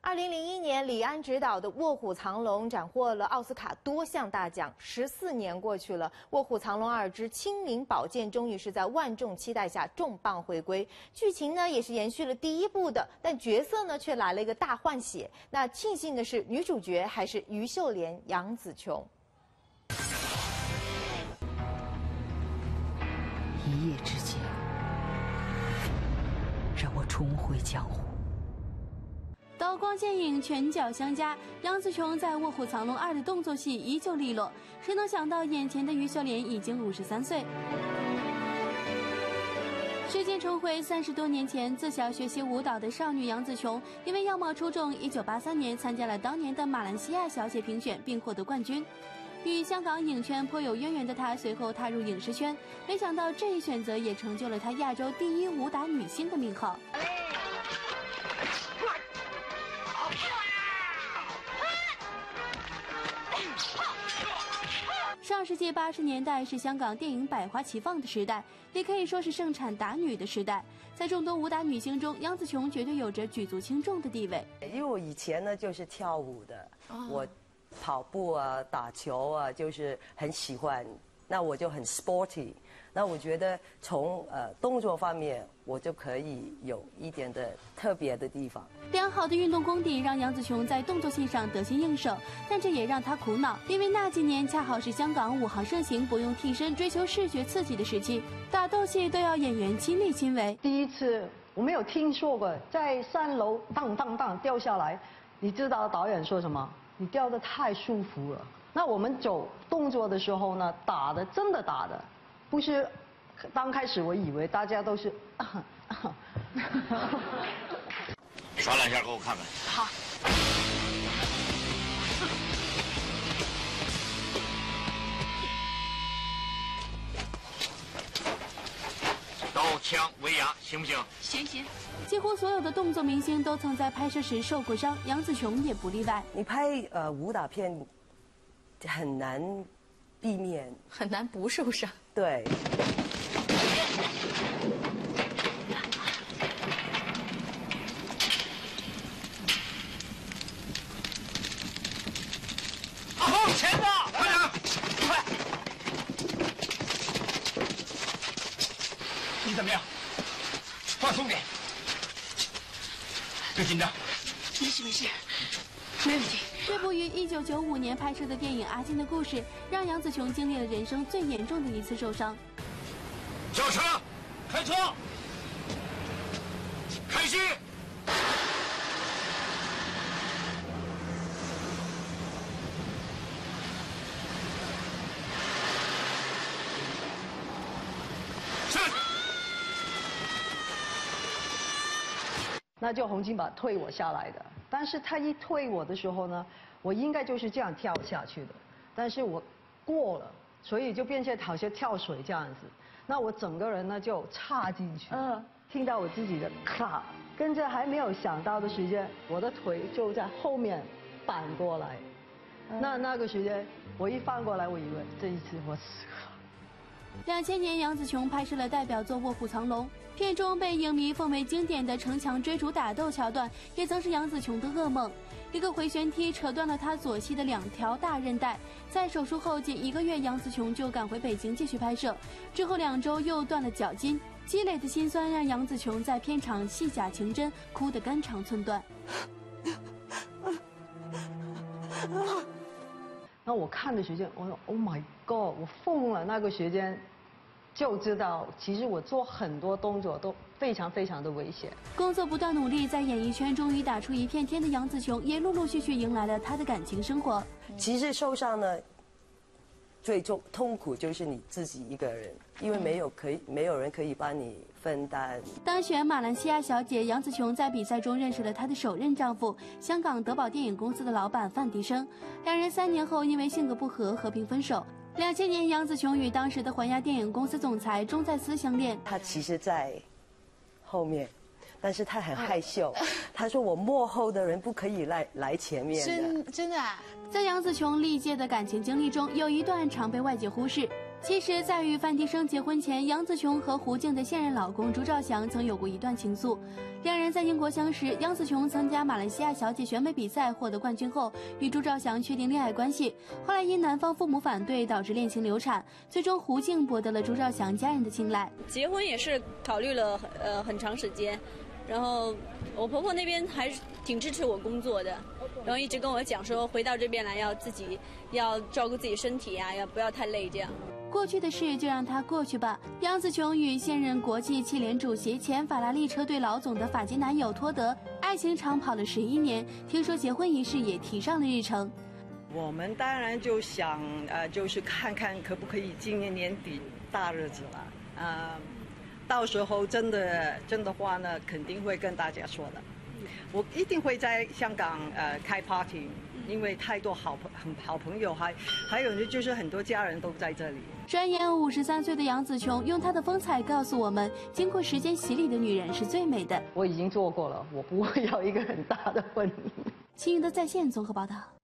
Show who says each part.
Speaker 1: 2001年，李安执导的《卧虎藏龙》斩获了奥斯卡多项大奖。14年过去了，《卧虎藏龙2之清明宝剑》终于是在万众期待下重磅回归。剧情呢也是延续了第一部的，但角色呢却来了一个大换血。那庆幸的是，女主角还是于秀莲、杨紫琼。
Speaker 2: 一夜之间，让我重回江湖。
Speaker 3: 刀光剑影，拳脚相加，杨紫琼在《卧虎藏龙2》的动作戏依旧利落。谁能想到眼前的于秀莲已经53岁？时间重回30多年前，自小学习舞蹈的少女杨紫琼，因为样貌出众，1983年参加了当年的马来西亚小姐评选，并获得冠军。与香港影圈颇有渊源的她，随后踏入影视圈，没想到这一选择也成就了她亚洲第一武打女星的名号。 上世纪80年代是香港电影百花齐放的时代，也可以说是盛产打女的时代。在众多武打女星中，杨紫琼绝对有着举足轻重的地位。
Speaker 4: 因为我以前呢就是跳舞的，我跑步啊、打球啊，就是很喜欢。那我就很 sporty。那我觉得从动作方面，我就可以有一点的特别的地方。
Speaker 3: 良好的运动功底让杨紫琼在动作戏上得心应手，但这也让她苦恼，因为那几年恰好是香港武行盛行、不用替身、追求视觉刺激的时期，打斗戏都要演员亲力亲为。
Speaker 5: 第一次我没有听说过，在3楼当当当掉下来，你知道导演说什么？你掉得太舒服了。那我们走动作的时候呢，真的打的。 不是，刚开始我以为大家都是，
Speaker 6: 耍两下给我看看。
Speaker 7: 好。
Speaker 6: 刀枪为牙，行不行？
Speaker 7: 行行。
Speaker 3: 几乎所有的动作明星都曾在拍摄时受过伤，杨紫琼也不例外。
Speaker 4: 你拍武打片很难避免，
Speaker 7: 很难不受伤。
Speaker 4: 对。
Speaker 6: 好，前子，快点，快！你怎么样？放松点，别紧张。
Speaker 7: 没事没事，没问题。
Speaker 3: 这部于1995年拍摄的电影《阿金的故事》，让杨紫琼经历了人生最严重的一次受伤。
Speaker 6: 叫车，开车，开戏。是。
Speaker 5: 那就洪金宝推我下来的。 但是他一推我的时候呢，我应该就是这样跳下去的，但是我过了，所以就变成好像跳水这样子。那我整个人呢就插进去，听到我自己的咔，跟着还没有想到的时间，我的腿就在后面反过来。那个时间，我一翻过来，我以为这一次我死了。
Speaker 3: 2000年，杨紫琼拍摄了代表作《卧虎藏龙》，片中被影迷奉为经典的城墙追逐打斗桥段，也曾是杨紫琼的噩梦。一个回旋踢扯断了她左膝的2条大韧带，在手术后仅1个月，杨紫琼就赶回北京继续拍摄。之后2周又断了脚筋，积累的辛酸让杨紫琼在片场戏假情真，哭得肝肠寸断。
Speaker 5: 那我看的时间，我说 Oh my God， 我疯了。那个时间就知道，其实我做很多动作都非常非常的危险。
Speaker 3: 工作不断努力，在演艺圈终于打出一片天的杨紫琼，也陆陆续续迎来了她的感情生活。
Speaker 4: 其实受伤呢，最痛苦就是你自己一个人，因为没有人可以帮你分担。
Speaker 3: 当选马来西亚小姐，杨紫琼在比赛中认识了她的首任丈夫，香港德宝电影公司的老板范迪生。2人3年后因为性格不合和平分手。2000年，杨紫琼与当时的环亚电影公司总裁钟在思相恋。
Speaker 4: 他其实在后面，但是他很害羞。他说我幕后的人不可以来前面的。
Speaker 7: 真的啊。
Speaker 3: 在杨紫琼历届的感情经历中，有一段常被外界忽视。 其实，在与范迪生结婚前，杨紫琼和胡静的现任老公朱兆祥曾有过一段情愫。两人在英国相识，杨紫琼参加马来西亚小姐选美比赛获得冠军后，与朱兆祥确定恋爱关系。后来因男方父母反对，导致恋情流产，最终胡静博得了朱兆祥家人的青睐。
Speaker 8: 结婚也是考虑了很长时间，然后我婆婆那边还是挺支持我工作的，然后一直跟我讲说，回到这边来要自己要照顾自己身体啊，要不要太累这样。
Speaker 3: 过去的事就让它过去吧。杨紫琼与现任国际汽联主席、前法拉利车队老总的法籍男友托德，爱情长跑了11年，听说结婚仪式也提上了日程。
Speaker 9: 我们当然就想就是看看可不可以今年年底大日子了，到时候真的话呢，肯定会跟大家说的。我一定会在香港开 party。因为太多好朋友，还有就是很多家人都在这里。
Speaker 3: 转眼53岁的杨紫琼用她的风采告诉我们，经过时间洗礼的女人是最美的。
Speaker 5: 我已经做过了，我不会要一个很大的婚姻。
Speaker 3: 新颖的在线综合报道。